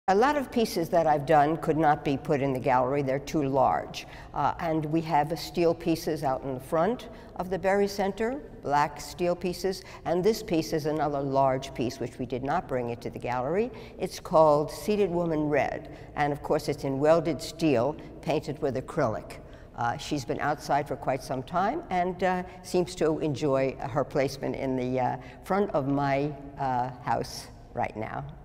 A lot of pieces that I've done could not be put in the gallery. They're too large. And we have steel pieces out in the front of the Berry Center, black steel pieces. And this piece is another large piece, which we did not bring into the gallery. It's called Seated Woman Red. And of course, it's in welded steel, painted with acrylic. She's been outside for quite some time and seems to enjoy her placement in the front of my house right now.